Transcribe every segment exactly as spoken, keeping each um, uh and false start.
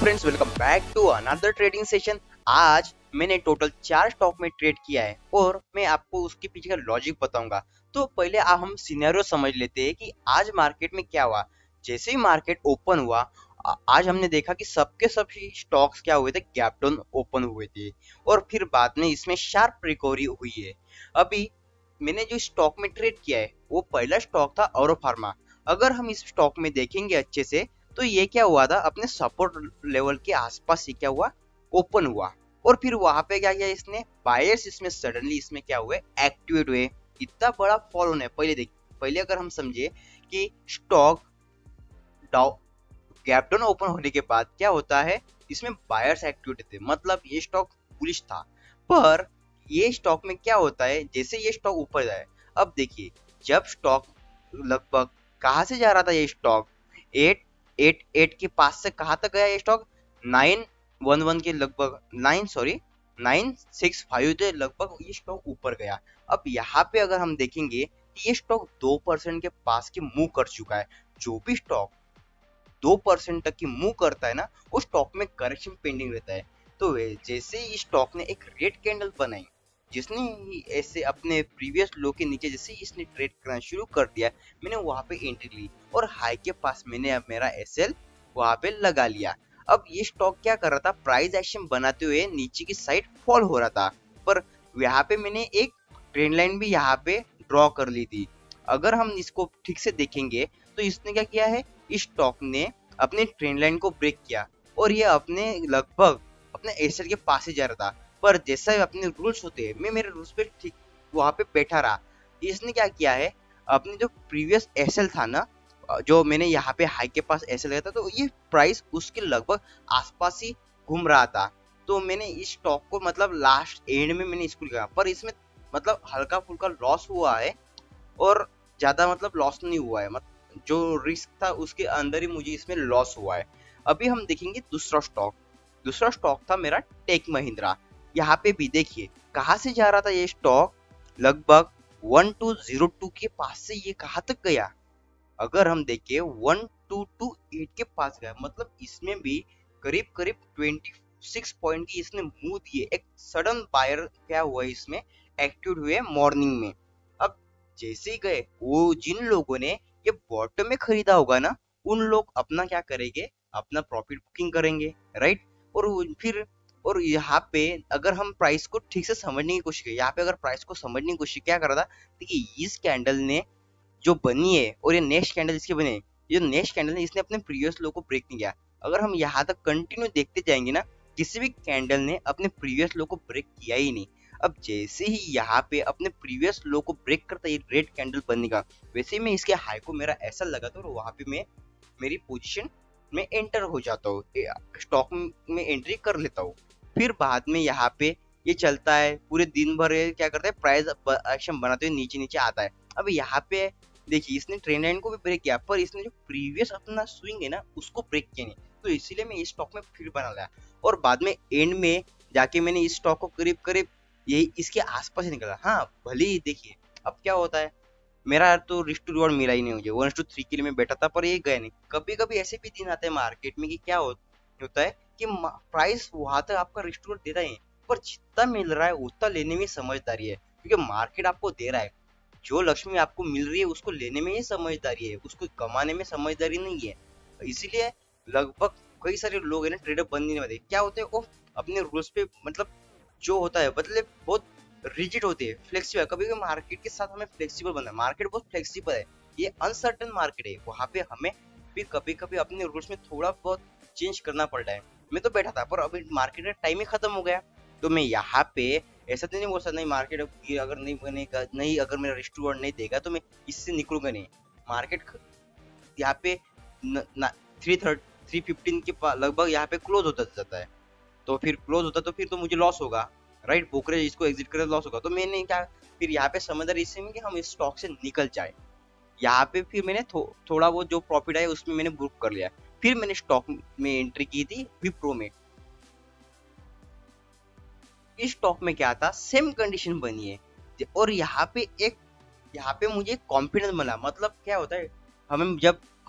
Friends, welcome back to another trading session. आज मैंने total चार स्टॉक में ट्रेड किया है और मैं आपको उसके पीछे का लॉजिक बताऊंगा। तो पहले आप हम सिनेरियो समझ लेते हैं कि आज मार्केट में क्या हुआ। जैसे ही मार्केट ओपन हुआ, आज हमने देखा कि सबके सब स्टॉक्स क्या हुए थे, गैप डाउन ओपन हुए थे और फिर बाद में इसमें शार्प रिकवरी हुई है। अभी मैंने जो स्टॉक में ट्रेड किया है वो पहला स्टॉक था ऑरो फार्मा। अगर हम इस स्टॉक में देखेंगे अच्छे से तो ये क्या हुआ था, अपने सपोर्ट लेवल के आसपास ही क्या हुआ, ओपन हुआ और फिर वहां पे क्या किया इसने, बायर्स इसमें सडनली इसमें क्या हुए, एक्टिवेट हुए। इतना बड़ा फॉल होने पहले देख पहले अगर हम समझे कि स्टॉक गैप डाउन ओपन होने के बाद क्या होता है, इसमें बायर्स एक्टिवेट थे, मतलब ये स्टॉक बुलिश था। पर ये स्टॉक में क्या होता है, जैसे ये स्टॉक ऊपर जाए, अब देखिए जब स्टॉक लगभग कहाँ से जा रहा था, ये स्टॉक एट एट एट के पास से कहाँ तक गया, ये स्टॉक नाइन वन वन के लगभग nine sorry nine six five के लगभग ये स्टॉक ऊपर गया। अब यहाँ पे अगर हम देखेंगे कि ये स्टॉक दो परसेंट के पास के मूव कर चुका है। जो भी स्टॉक दो परसेंट तक की मूव करता है ना, वो स्टॉक में करेक्शन पेंडिंग रहता है। तो जैसे इस स्टॉक ने एक रेड कैंडल बनाई, जिसने ऐसे अपने प्रीवियस लो के नीचे जैसे इसने ट्रेड करना शुरू कर दिया, मैंने वहां पे एंट्री ली और हाई के पास मैंने अब मेरा एसएल वहां पे लगा लिया। अब ये स्टॉक क्या कर रहा था, प्राइस एक्शन बनाते हुए नीचे की साइड फॉल हो रहा था, पर यहाँ पे मैंने एक ट्रेंड लाइन भी यहाँ पे ड्रॉ कर ली थी। अगर हम इसको ठीक से देखेंगे तो इसने क्या किया है, इस स्टॉक ने अपने ट्रेंड लाइन को ब्रेक किया और ये अपने लगभग अपने एसएल के पास ही जा रहा था। पर जैसा अपने रूल्स होते हैं, मैं मेरे रूल्स पे ठीक वहां पे बैठा रहा। इसने क्या किया है, अपने जो प्रीवियस एसएल था ना, जो मैंने यहाँ पे हाई के पास एसएल लिया था, तो ये प्राइस उसके लगभग आसपास ही घूम रहा था। तो मैंने इस स्टॉक को मतलब लास्ट एंड में मैंने इसको लिया, पर इसमें मतलब हल्का फुल्का लॉस हुआ है और ज्यादा मतलब लॉस नहीं हुआ है, मतलब जो रिस्क था उसके अंदर ही मुझे इसमें लॉस हुआ है। अभी हम देखेंगे दूसरा स्टॉक। दूसरा स्टॉक था मेरा टेक महिंद्रा। यहाँ पे भी देखिए कहाँ से जा रहा था ये स्टॉक, लगभग वन टू जीरो टू के पास से ये कहाँ तक गया। अगर हम देखें वन टू टू एट के पास गया, मतलब इसमें भी करीब करीब ट्वेंटी सिक्स पॉइंट की इसने मूव दिए। एक सडन बायर क्या हुआ, इसमें एक्टिव हुए मॉर्निंग में। अब जैसे ही गए, वो जिन लोगों ने ये बॉटम में खरीदा होगा ना, उन लोग अपना क्या करेंगे, अपना प्रॉफिट बुकिंग करेंगे, राइट। और फिर और यहाँ पे अगर हम प्राइस को ठीक से समझने की कोशिश करें, यहाँ पे अगर प्राइस को समझने की कोशिश क्या कर रहा था, देखिए इस कैंडल ने जो बनी है और ये नेक्स्ट कैंडल इसके बने, ये नेक्स्ट कैंडल ने इसने अपने प्रीवियस लो को ब्रेक नहीं किया। अगर हम यहाँ तक कंटिन्यू देखते जाएंगे ना, किसी भी कैंडल ने अपने प्रीवियस लो को ब्रेक किया ही नहीं। अब जैसे ही यहाँ पे अपने प्रीवियस लो को ब्रेक करता है रेड कैंडल बनने का, वैसे ही मैं इसके हाई को मेरा ऐसा लगा था और वहां पे मैं मेरी पोजिशन में एंटर हो जाता हूँ, स्टॉक में एंट्री कर लेता हूँ। फिर बाद में यहाँ पे ये चलता है पूरे दिन भर, क्या करता है, प्राइस एक्शन बनाते हुए नीचे नीचे आता है। अब यहाँ पे देखिए इसने ट्रेंड लाइन को भी ब्रेक किया, पर इसने जो प्रीवियस अपना स्विंग है ना उसको ब्रेक किया नहीं, तो इसीलिए मैं इस स्टॉक में फिर बना लिया और बाद में एंड में जाके मैंने इस स्टॉक को करीब करीब यही इसके आसपास ही निकला। हाँ भले ही देखिए अब क्या होता है, मेरा तो रिस्क टू रिवॉर्ड मिला ही नहीं, मुझे वन टू थ्री के लिए मैं बैठा था पर ये गया नहीं। कभी कभी ऐसे भी दिन आते हैं मार्केट में कि क्या हो, होता है कि प्राइस वहां तक आपका रिस्क टू रिवॉर्ड देता है, पर जितना मिल रहा है उतना लेने में समझदारी है, क्योंकि मार्केट आपको दे रहा है। जो लक्ष्मी आपको मिल रही है उसको लेने में ही समझदारी है, उसको कमाने में समझदारी नहीं है। इसीलिए लगभग कई सारे लोग है ना ट्रेडर बनने वाले क्या होते हैं, वो अपने रूल्स पे मतलब जो होता है मतलब बहुत रिजिड होते हैं, फ्लेक्सिबल। कभी कभी मार्केट के साथ हमें फ्लेक्सिबल बनना है, मार्केट बहुत फ्लेक्सिबल है, ये अनसर्टन मार्केट है, वहां पे हमें भी कभी कभी अपने रूल्स में थोड़ा बहुत चेंज करना पड़ता है। मैं तो बैठा था पर अभी मार्केट का टाइम ही खत्म हो गया, तो मैं यहाँ पे ऐसा तो नहीं बोल सकता नहीं मार्केट अगर नहीं बनेगा, नहीं अगर मेरा रिस्क टू रिवॉर्ड नहीं देगा तो मैं इससे निकलूंगा नहीं। मार्केट यहाँ पे थ्री थर्ड थ्री फिफ्टीन के लगभग यहाँ पे क्लोज होता जाता है, तो फिर क्लोज होता तो फिर तो मुझे लॉस होगा, राइट। ब्रोकरेज इसको एग्जिट करे लॉस होगा, तो मैंने क्या फिर यहाँ पे समझदारी इससे में कि हम इस स्टॉक से निकल जाए। यहाँ पे फिर मैंने थो, थोड़ा वो जो प्रॉफिट आया उसमें मैंने बुक कर लिया। फिर मैंने स्टॉक में एंट्री की थी विप्रो में। इस स्टॉक में क्या था, सेम कंडीशन बनी है और यहाँ पे एक यहाँ पे मुझे कॉन्फिडेंस मिला। मतलब क्या होता है, हमें जब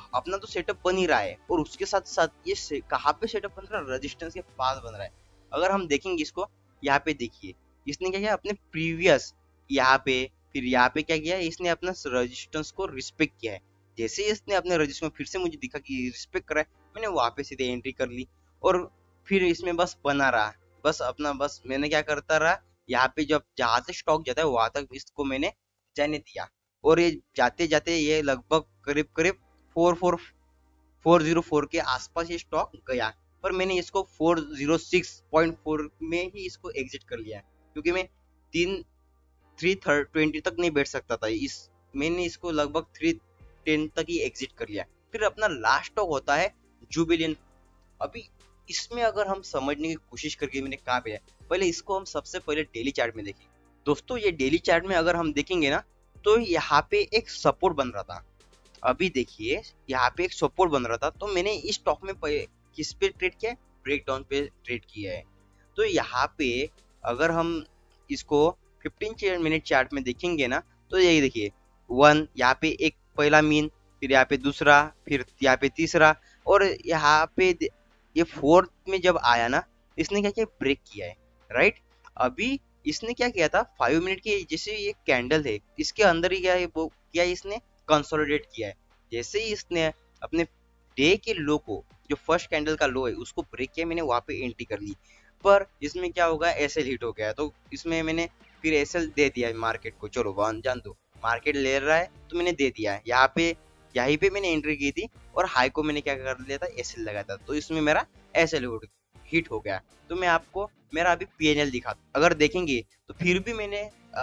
अपना तो सेटअप बन ही रहा है और उसके साथ साथ ये कहाँ पे सेटअप बन रहा है, रेजिस्टेंस के पास बन रहा है। अगर हम देखेंगे इसको, यहाँ पे देखिए इसने क्या किया, अपने प्रीवियस यहाँ पे फिर यहाँ पे क्या किया, इसने अपना रेजिस्टेंस को रिस्पेक्ट किया है। जैसे ही इसने अपने रेजिस्टेंस फिर से मुझे दिखा कि रिस्पेक्ट करा है, मैंने वहां पे सीधे एंट्री कर ली और फिर इसमें बस बना रहा, बस अपना बस मैंने क्या करता रहा, यहाँ पे जब जहां से स्टॉक जाता है वहां तक इसको मैंने जाने दिया और ये जाते जाते ये लगभग करीब करीब four four four zero four के आसपास ये स्टॉक गया, पर मैंने इसको four zero six point four में ही इसको एग्जिट कर लिया क्योंकि मैं तीन थ्री थर्ड ट्वेंटी तक नहीं बैठ सकता था। इस मैंने इसको लगभग थ्री टेन तक ही एग्जिट कर लिया। फिर अपना लास्ट स्टॉक होता है जुबिलियन। अभी इसमें अगर हम समझने की कोशिश करके मैंने कहा पे, पहले इसको हम सबसे पहले डेली चार्ट में देखें। दोस्तों ये डेली चार्ट में अगर हम देखेंगे ना तो यहाँ पे एक सपोर्ट बन रहा था। अभी देखिए यहाँ पे एक सपोर्ट बन रहा था, तो मैंने इस स्टॉक में किस पे ट्रेड किया है, ब्रेक डाउन पे ट्रेड किया है। तो यहाँ पे अगर हम इसको फिफ्टीन मिनट चार्ट में देखेंगे ना तो यही देखिए वन, यहाँ पे एक पहला मीन, फिर यहाँ पे दूसरा, फिर यहाँ पे तीसरा और यहाँ पे ये फोर्थ में जब आया ना इसने क्या किया, ब्रेक किया है, राइट। अभी इसने क्या किया था, फाइव मिनट की जैसे ये कैंडल है इसके अंदर ही क्या है वो क्या इसने कंसोलिडेट किया है। जैसे ही इसने अपने डे के लो को, जो फर्स्ट कैंडल का लो है उसको ब्रेक किया, मैंने वहां पे एंट्री कर ली। पर इसमें क्या होगा, एसएल हिट हो गया, तो इसमें मैंने फिर एसएल दे दिया मार्केट को, चलो वन जान दो मार्केट ले रहा है तो मैंने दे दिया है। यहाँ पे यहीं पे मैंने एंट्री की थी और हाई को मैंने क्या कर लिया था, एसएल लगाया था, तो इसमें मेरा एसएल हिट हो गया। तो मैं आपको मेरा अभी पीएनएल दिखा, अगर देखेंगे तो फिर भी मैंने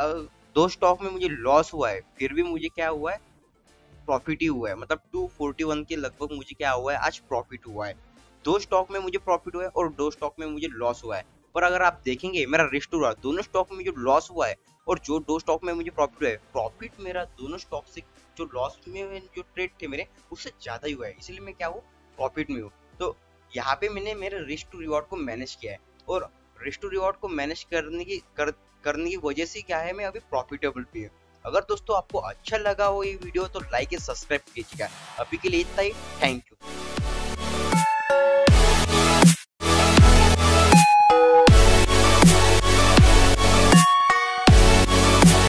दो स्टॉक में मुझे लॉस हुआ है, फिर भी मुझे क्या हुआ है, प्रॉफिट ही हुआ है। मतलब टू फोर्टी वन के लगभग मुझे क्या हुआ है, आज प्रॉफिट हुआ है। दो स्टॉक में मुझे प्रॉफिट हुआ है और दो स्टॉक में मुझे लॉस हुआ है। पर अगर आप देखेंगे मेरा रिस्क टू लॉस, दोनों स्टॉक में जो लॉस हुआ है और जो दो स्टॉक में मुझे प्रॉफिट हुआ है, प्रॉफिट मेरा दोनों स्टॉक से जो लॉस में जो ट्रेड थे मेरे उससे ज्यादा ही हुआ है, इसलिए मैं क्या हूँ, प्रॉफिट में हूँ। तो यहाँ पे मैंने मेरे रिस्क टू रिवॉर्ड को मैनेज किया है और रिस्क टू रिवॉर्ड को मैनेज करने की कर, करने की वजह से क्या है, मैं अभी प्रॉफिटेबल भी हूँ। अगर दोस्तों आपको अच्छा लगा हो ये वीडियो तो लाइक एंड सब्सक्राइब कीजिएगा। अभी के लिए इतना ही, थैंक यू।